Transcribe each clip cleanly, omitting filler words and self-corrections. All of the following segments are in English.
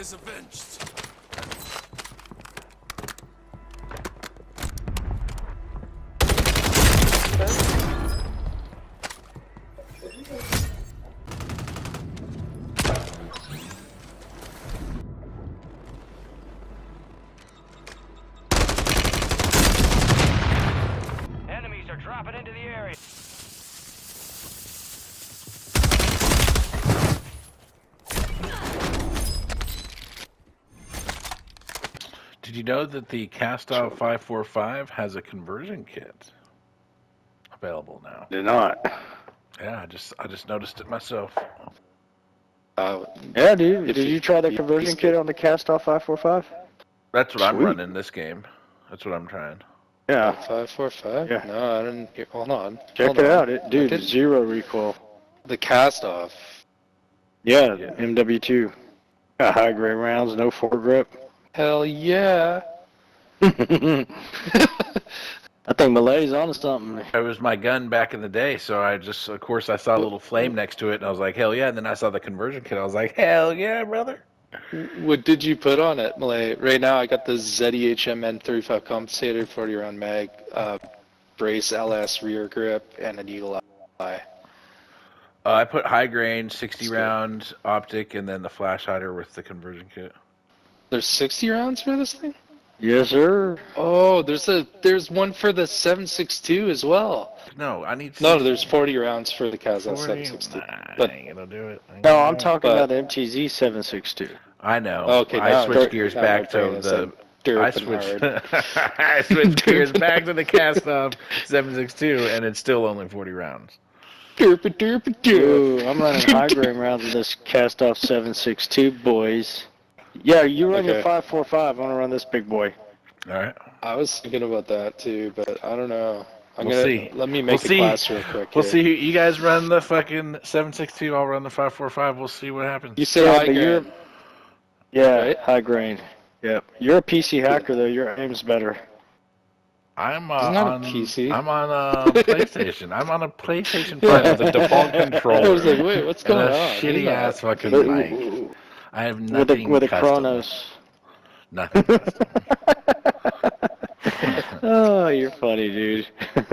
is avenged. Enemies are dropping into the area. Did you know that the Cast-Off 545 has a conversion kit available now? Did not. Yeah, I just noticed it myself. Yeah, dude. Did you try the conversion kit on the Cast-Off 545? That's what I'm Sweet. running this game. That's what I'm trying. Yeah. 545? Yeah. No, I didn't. Hold on. Check Hold it on. out. Dude, zero recoil. The cast off. Yeah, Yeah. MW2. Got high grade rounds, no foregrip. Hell yeah. I think Malay's onto something. It was my gun back in the day, so I just, of course, I saw a little flame next to it, and I was like, hell yeah. And then I saw the conversion kit. I was like, hell yeah, brother. What did you put on it, Malay? Right now, I got the ZEHM N35 compensated 40 round mag, brace LS rear grip, and an eagle eye. I put high grain, 60 round optic, and then the flash hider with the conversion kit. There's 60 rounds for this thing? Yes, sir. Oh, there's one for the 7.62 as well. No, I need. No, there's 40 rounds for the Kazakh 40. 7.62. Nah, But I ain't gonna do it. No, I'm talking But- about the MTZ 762. I know. Okay, I now- switched gears now back my brain to is the. like derping I switched. hard. I switched gears back to the Cast-Off 762, and it's still only 40 rounds. Derp, derp, derp. Ooh, I'm running high grade rounds of this Cast-Off 762, boys. Yeah, you run your Okay. 545. I want to run this big boy. All right. I was thinking about that too, but I don't know. We'll gonna see. Let me We'll make a see. class real quick. We'll here. see. You guys run the fucking 762. I'll run the 545. We'll see what happens. You said Yeah, high but you're- grade. Yeah, Right? high grain. Yep. You're a PC hacker, though. Your aim's better. I'm Isn't that a on PC? I'm on a PlayStation. I'm on a PlayStation 5 with a default controller. I was like, wait, what's and going a on? shitty You're ass not- fucking mic. I have nothing With a custom. Chronos. Nothing custom. Oh, you're funny, dude.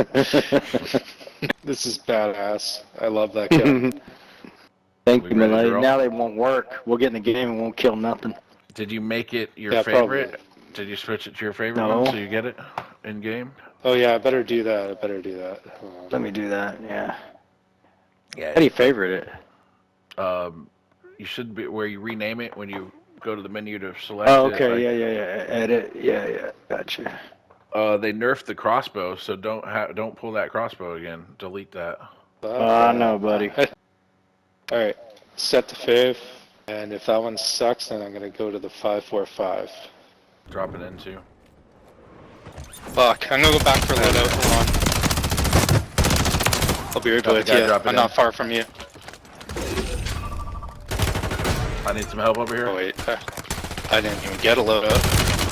This is badass. I love that guy. Thank We you, ready to Malay. roll? Now they won't work. We'll get in the game and won't kill nothing. Did you make it your Yeah, favorite? probably. Did you switch it to your favorite No. one so you get it in game? Oh yeah, I better do that. I better do that. Hold on. Let me do that, yeah. Yeah. How do you favorite it? You should be where you rename it when you go to the menu to select Oh, it. okay, like, yeah. Edit, yeah, gotcha. They nerfed the crossbow, so don't pull that crossbow again. Delete that. I know, buddy. Alright, set to fave. And if that one sucks, then I'm gonna go to the 545. Drop it into. Fuck, I'm gonna go back for a little. Hold on. I'll be right Drop it, with guy, you. drop it I'm in. not far from you. I need some help over here. Oh wait, I didn't even get a loadout.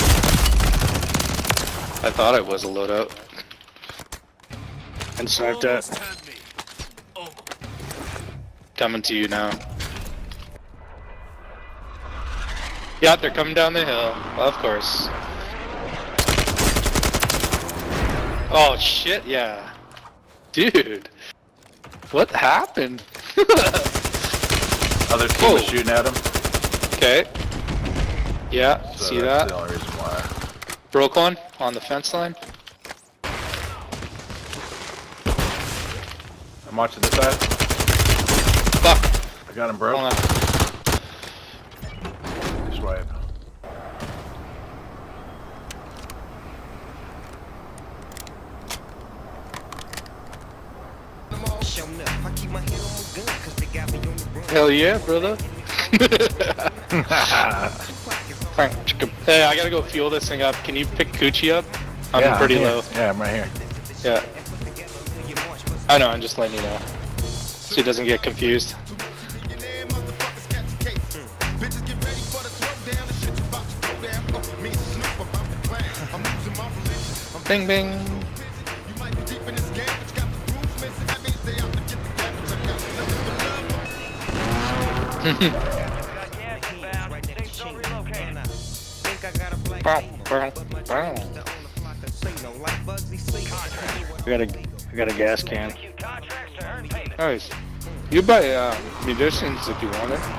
I thought it was a loadout. And sniped that. Almost had me. Almost. Coming to you now. Yeah, they're coming down the hill. Of course. Oh shit, yeah. Dude. What happened? Other team was Whoa. shooting at him. Okay. Yeah, So see that's that? the only reason why. Broke one on the fence line. I'm watching this side. Fuck. I got him, bro. Hold on. Just wipe. Hell yeah, brother. Hey, I gotta go fuel this thing up. Can you pick Coochie up? I'm pretty here. low. Yeah, I'm right here. Yeah. I know, I'm just letting you know. So he doesn't get confused. Bing bing. Got gas inbound. Safe zone relocated. I got a gas can. Execute contracts to earn payment. Nice. You buy munitions if you want it.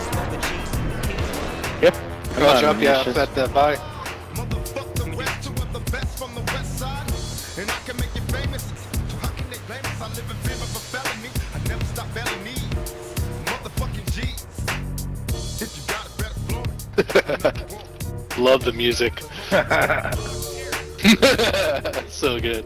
Yep. I'll drop you off at the buy. Motherfucker west to the best from the west side. And I can make you famous. How can they blame us? I live in fear of a felony. I never stop belly needs. Motherfucking G's. If you got a better flow. Love the music. So good.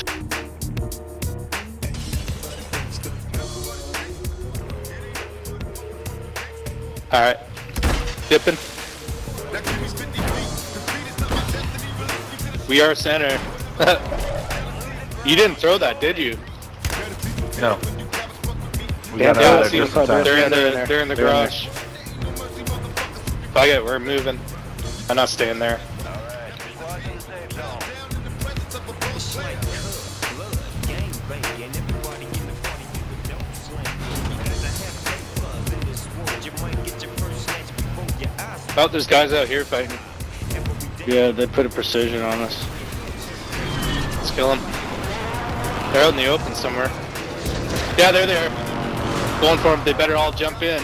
Alright. Dipping. That give me 50 feet. The speed is not my destiny. Release me to the We are center. You didn't throw that, did you? No. when you grab a fuck with me. We got Yeah, out of see there if just I in time. did. They're in they're the in they're in the there. They're in garage. Ain't no mercy, motherfuckers. Fuck it, we're moving. I'm not staying there. Alright, squad's in the safe zone. Down in the presence of a bull slayer. Oh, there's guys out here fighting. Yeah, they put a precision on us. Let's kill them. They're out in the open somewhere. Yeah, they're there. Going for them. They better all jump in.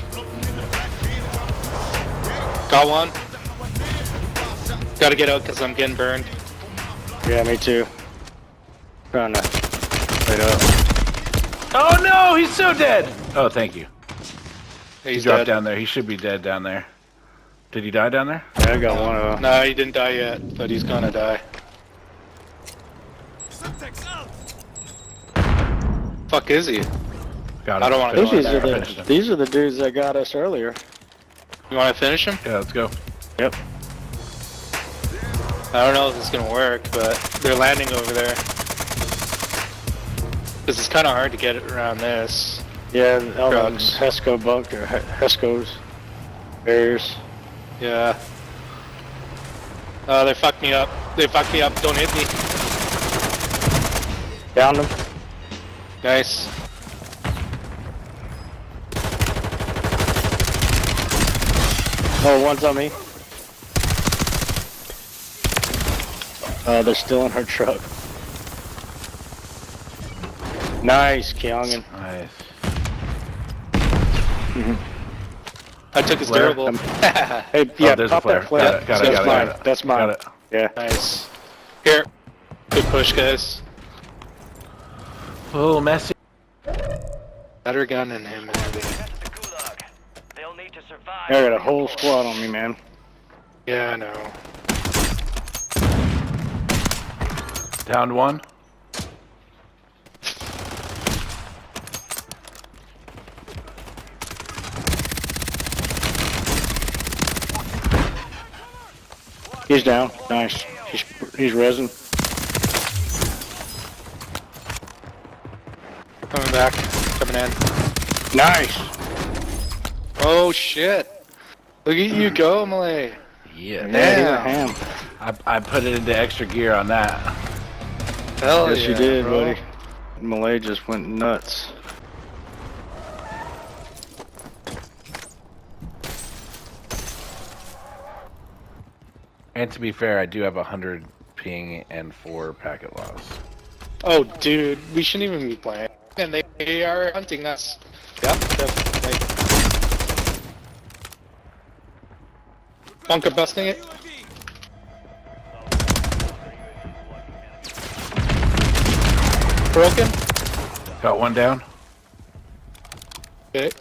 Got one. Gotta get out because I'm getting burned. Yeah, me too. Trying to wait up. Oh no, he's so dead. Oh, thank you. He He's dropped dead. down there. He should be dead down there. Did he die down there? Yeah, I got one of them. No, he didn't die yet, but he's gonna die. Fuck is he? Got him. I don't wanna I think go these in are there. Finished the him. these are the dudes that got us earlier. You wanna finish him? Yeah, let's go. Yep. I don't know if it's gonna work, but they're landing over there. Cause it's kinda hard to get it around this. Yeah, all them Trucks. Hesco bunker, Hesco's barriers. Yeah. They fucked me up. They fucked me up. Don't hit me. Downed them. Nice. Oh, one's on me. They're still in her truck. Nice, Kyungin. Nice. I took his Flare? durable. Hey, Oh, yeah, there's a pop flare. that flare. Got it, That's mine. got it. That's mine. Got it. Yeah. Nice. Here. Good push, guys. Oh, messy. Better gun than him and everything. Head to the gulag. They'll need to survive. I got a whole squad on me, man. Yeah, I know. Downed one. He's down. Nice. He's resin. Coming back. Coming in. Nice. Oh shit. Look at you go, Malay. Yeah. Yeah, he's a Damn. ham. I put it into extra gear on that. Hell Yes, yeah, you did, bro. buddy. Malay just went nuts. And to be fair, I do have 100 ping and 4 packet loss. Oh, dude, we shouldn't even be playing. And they are hunting us. Yep, definitely. Bunker busting it. Broken. Got one down. Okay.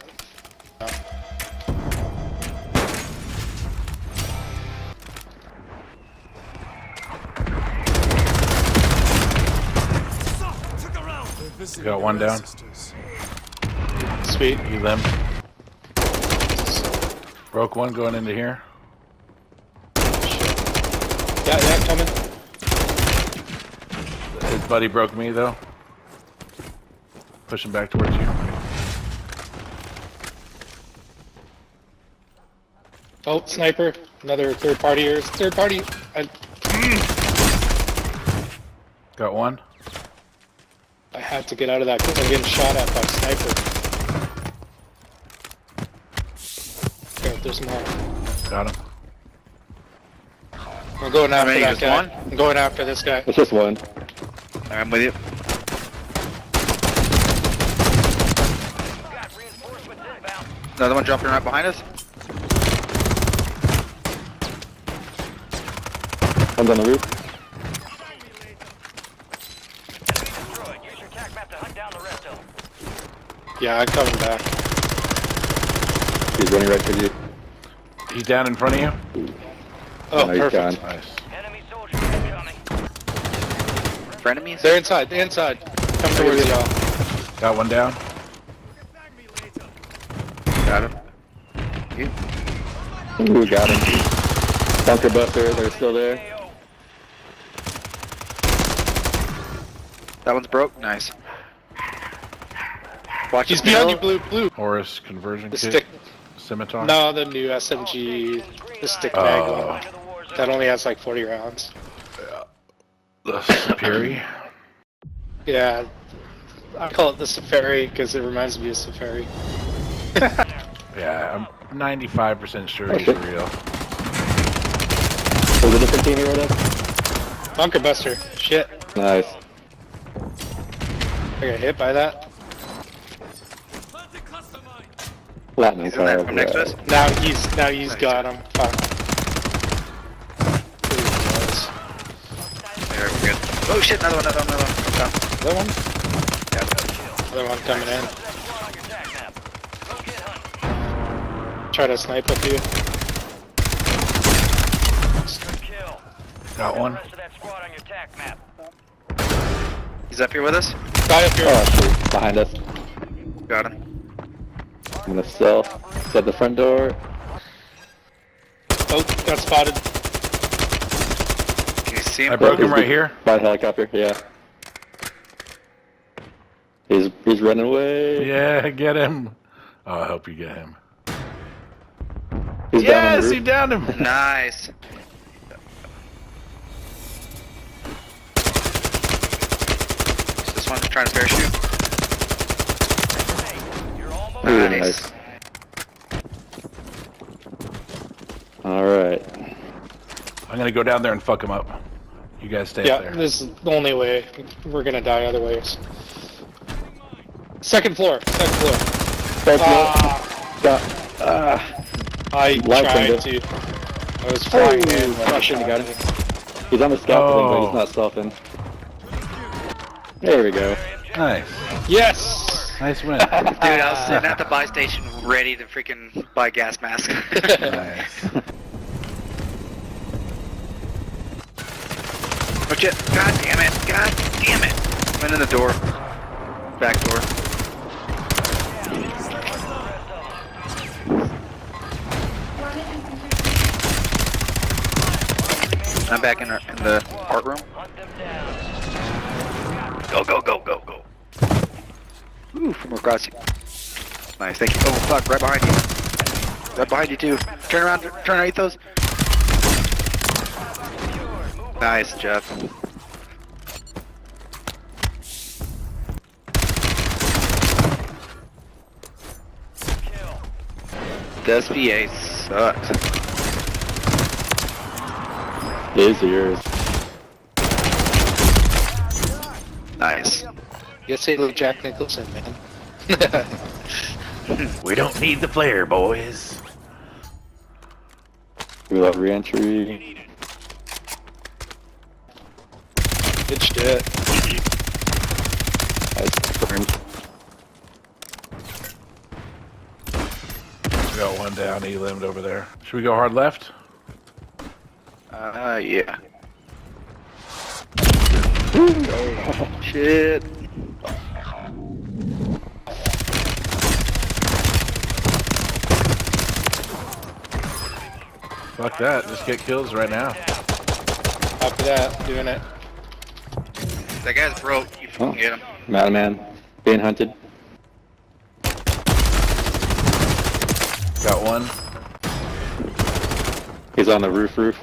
Got one down. Sweet. He limbed. Broke one going into here. Yeah, coming. His buddy broke me though. Pushing back towards you. Oh, sniper. Another third party. Third party. Got one. I had to get out of that because I'm getting shot at by sniper. Here, there's more. Got him. I'm going after Remaining that just guy. one? I'm going after this guy. It's just one. Alright, I'm with you. Got reinforcements inbound. Another one jumping right behind us. One's on the roof. Enemy destroyed. Use your tac map to hunt down the rest of them. Yeah, I'm coming back. He's running right to you. He's down in front of you. Oh, No, he's perfect. gone. Nice. Enemy soldiers incoming. Frenemies? They're inside. They're inside. Come towards y'all. Got one down. Got him. Ooh, got him. Bunker buster, they're still there. AO. That one's broke. Nice. Watch He's the behind you, middle. blue. Horus conversion The kit. stick. Scimitar. No, the new SMG. The stick mag Oh. one. That only has like 40 rounds. The Superi. Yeah. I call it the Safari because it reminds me of Safari. Yeah, I'm 95% sure he's Okay. real. Was it a different team you wrote up? Bunker Buster. Shit. Nice. I got hit by that. Latin He's in there from next to us. Now he's got him. Fuck. There, we're good. Oh shit, another one. Another one? Yeah. Other one coming in. That squad on your tac map. Go get hunting. Try to snipe up you. Good kill. Got one. The rest of that squad on your tac map. He's up here with us. Guy up here. Oh, shoot. Behind us. Got him. I'm gonna stealth. Set the front door. Oh, got spotted. Can you see him? I broke him right here. By the helicopter, yeah. He's running away. Yeah, get him. Oh, I hope you get him. He's down on Yes, the he roof. downed him. Nice. Is this one trying to parachute? You're almost Ooh, Nice. nice. Alright. I'm gonna go down there and fuck him up. You guys stay Yeah, up there. this is the only way. We're gonna die otherwise. Second floor. Second floor. I Light tried window. to. I was flying in. I shouldn't have got him. He's on the scaffolding, but he's not stealthing. There we go. Nice. Yes! Nice win. Dude, I was sitting at the buy station ready to freaking buy a gas mask. Nice. Oh shit. God damn it. God damn it. Went in the door. Back door. I'm back in the art room. hunt them down. Go, go, go, go, go. Ooh, more crossing. Nice, thank you. Oh, fuck, right behind you. Right behind you, too. Turn around, turn right those. Nice, Jeff. Kill. This VA sucks. It is yours. Nice. You say little Jack Nicholson, man. We don't need the flare, boys. We love re-entry. Good shit. Nice. Burned. We got one down, E-limbed over there. Should we go hard left? Yeah. Shit. Fuck that. Just get kills right now. After that, doing it. That guy's broke. You Oh. can get him. Madman. Being hunted. Got one. He's on the roof. That's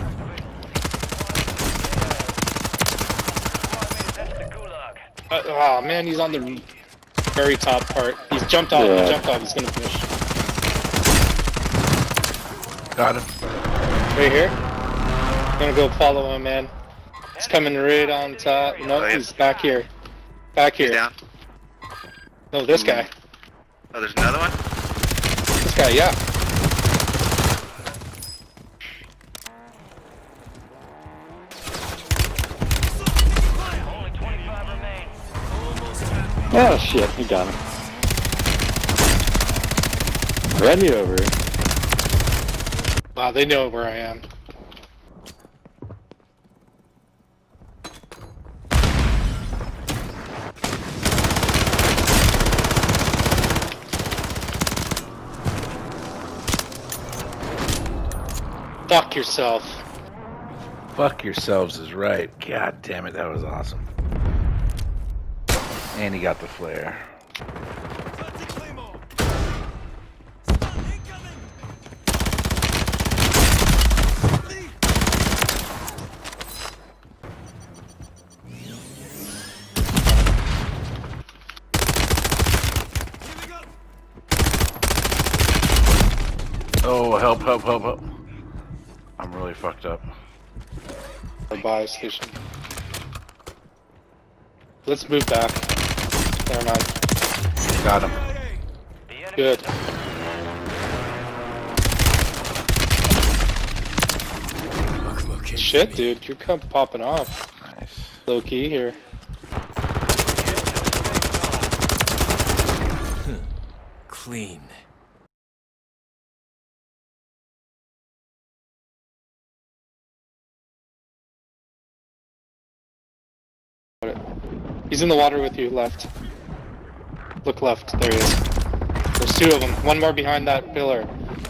the gulag. Oh man, he's on the very top part. He's jumped off. Yeah. He jumped off. He's gonna finish. Got him. Right here. Gonna go follow him, man. He's coming right on top. No, he's back here. Back He's here. down. No, this guy. Oh, there's another one? This guy, yeah. Only 25 remain. Oh shit, he got him. Ran me over. Wow, they know where I am. Fuck yourself. Fuck yourselves is right. God damn it, that was awesome. And he got the flare. Oh, help, help, help, help. I'm really fucked up. A buy station. Let's move back. Never mind. Got him. The enemy Good. Shit, dude, you're kind of popping off. Nice. Low key here. Clean. He's in the water with you, left. Look left, there he is. There's two of them, one more behind that pillar.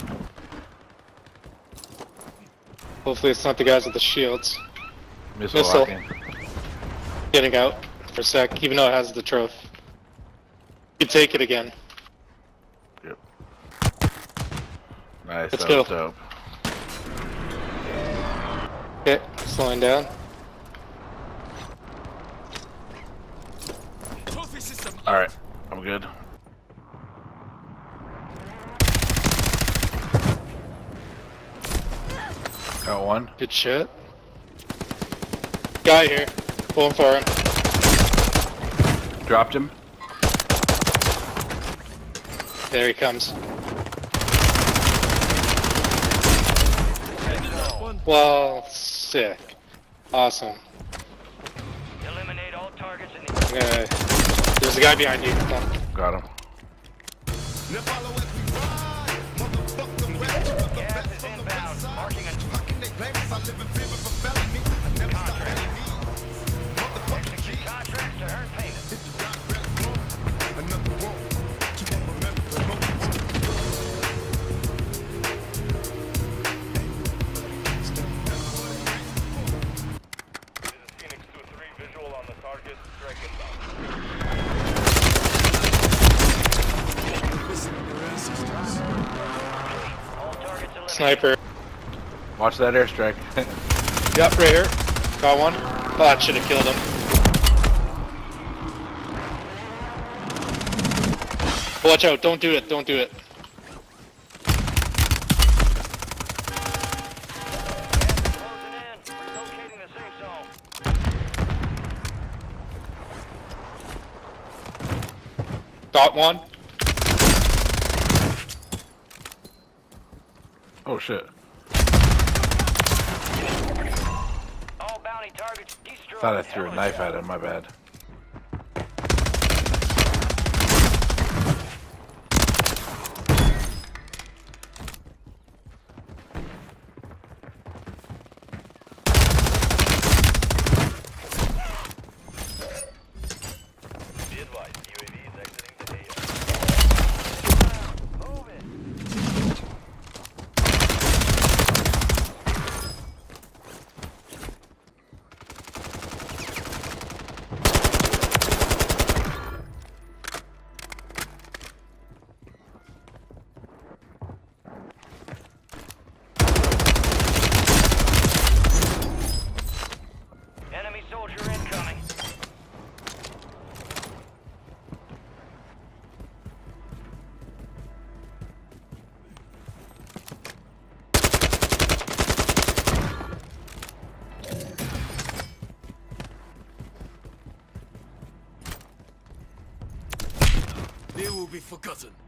Hopefully it's not the guys with the shields. Missile Missile. locking. Getting out for a sec, even though it has the trophy. You take it again. Yep. Nice, Let's that go. was dope. Okay, slowing down. Trophy system. Alright, I'm good. Got one. Good shit. Guy here. Pulling for him. Dropped him. There he comes. Well, sick. Awesome. eliminate all targets in the Okay. There's a guy behind you. Come. Got him. Now follow as we ride. Motherfuck the rest with the gas best is from the inbound. west side. Marking a How can they blame us? I live in fear of a felony. I never stop enemy. Motherfucking G. contracts to earn payment. Hit the rock, red one. Another one. Keep on remembering. Phoenix 2-3 visual on the target. Strike inbound. All targets eliminated. Sniper. Watch that airstrike. Yep, right here. Got one. Oh, that should have killed him. Watch out, don't do it, don't do it. Closing in. Relocating the safe zone. Got one. Oh shit. All bounty targets destroyed. Thought I threw a knife at him, my bad. Be advised, UAV is exiting the AO. Move it. be forgotten.